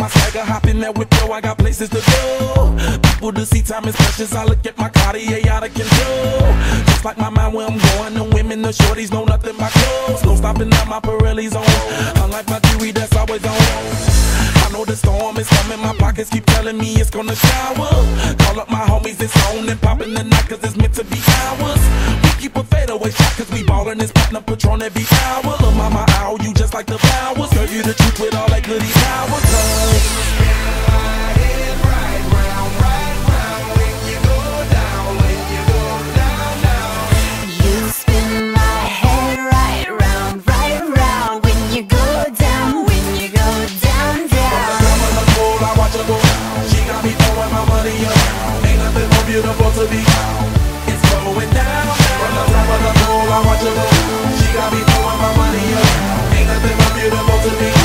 my swagger, hop in that whip, yo, I got places to go. People to see, time is precious. I look at my Cartier out of control. Just like my mind where I'm going, the women, the shorties know nothing but clothes. No stopping at my Pirelli's on. Unlike my jewelry that's always on. I know the storm is coming, my pockets keep telling me it's gonna shower. Call up my homies, it's on and popping the night cause it's meant to be ours. We keep a fadeaway shot cause we ballin' this platinum Patron every hour. Lil' mama, ow, you just like the flowers. Serve you the truth with all that goody power. Beautiful to be, it's going down. From the top of the pole, I watch her go. She got me throwing my money up. Ain't nothing more beautiful to be.